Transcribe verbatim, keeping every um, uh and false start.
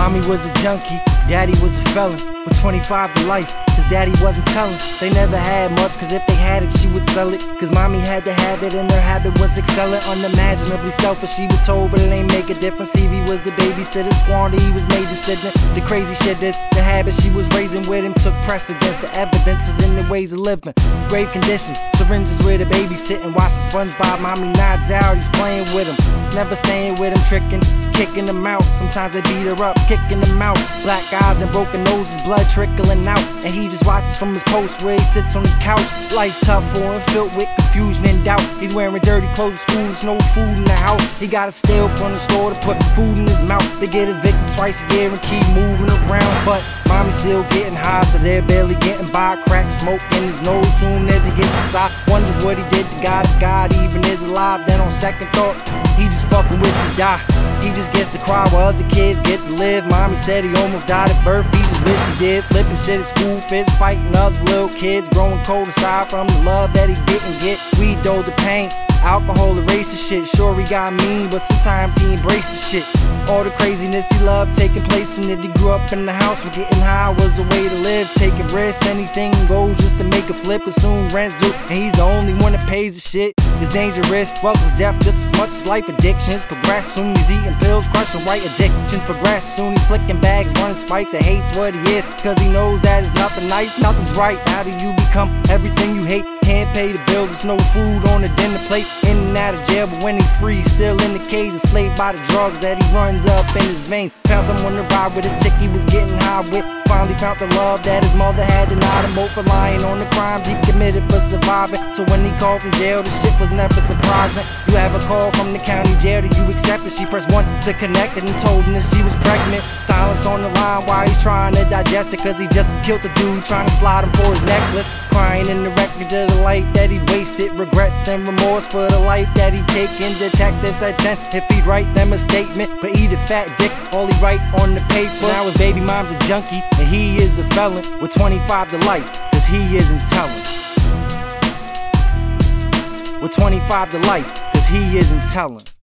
Mommy was a junkie, daddy was a felon, with twenty-five to life, cause daddy wasn't telling. They never had much, cause if they had it, she would sell it. Cause mommy had to have it, and her habit was excelling. Unimaginably selfish, she was told, but it ain't make a difference. Evie was the babysitter, squander, he was made to sit in. The crazy shit is, the habit she was raising with him took precedence. The evidence was in the ways of living. Grave conditions, syringes where the baby sitting, watching SpongeBob, mommy nods out, he's playing with him. Never staying with him, tricking, kicking him out. Sometimes they beat her up, kicking him out. Black eyes and broken noses, blood trickling out. And he just watches from his post where he sits on the couch. Life's tough for him, filled with confusion and doubt. He's wearing dirty clothes at school, there's no food in the house. He gotta steal from the store to put food in his mouth. They get evicted twice a year and keep moving around, but mommy's still getting high, so they're barely getting by. Crack smoke in his nose soon as he gets inside. Wonders what he did to God, if God even is alive. Then on second thought, he just fucking wished to die. He just gets to cry while other kids get to live. Mommy said he almost died at birth, he just wished he did. Flipping shit at school, fist fighting other little kids. Growing cold aside from the love that he didn't get. Weed dulled the pain, alcohol erased the shit. Sure he got mean, but sometimes he embraced the shit. All the craziness he loved taking place in it. He grew up in the house where getting high was a way to live. Taking risks, anything goes just to make a flip. Cause soon rent's due, and he's the only one that pays the shit. It's dangerous, welcomes death just as much as life. Addictions progress, soon he's eating pills, crushing white. Addictions progress, soon he's flicking bags, running spikes. And hates what he is, cause he knows that it's nothing nice, nothing's right. How do you become everything you hate? Can't pay the bills, there's no food on the dinner plate. In and out of jail, but when he's free, still in the cage, enslaved by the drugs that he runs up in his veins. Found someone to ride with, a chick he was getting high with. Finally found the love that his mother had denied him, both for lying on the crimes he committed for surviving. So when he called from jail, this shit was never surprising. You have a call from the county jail, do you accept it? She pressed one to connect it and told him that she was pregnant. Silence on the line while he's trying to digest it, cause he just killed the dude trying to slide him for his necklace. Crying in the wreckage of the life that he wasted, regrets and remorse for the life that he taken. Detectives at ten, if he'd write them a statement, but eat fat dicks, all he write on the paper. Now his baby mom's a junkie, and he is a felon, with twenty-five to life, cause he isn't telling. With twenty-five to life, cause he isn't telling.